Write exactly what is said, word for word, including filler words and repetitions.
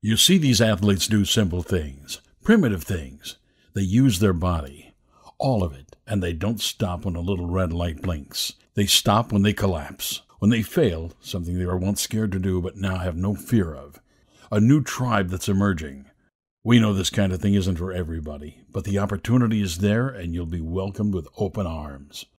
You see these athletes do simple things, primitive things. They use their body, all of it, and they don't stop when a little red light blinks. They stop when they collapse, when they fail, something they were once scared to do but now have no fear of. A new tribe that's emerging. We know this kind of thing isn't for everybody, but the opportunity is there and you'll be welcomed with open arms.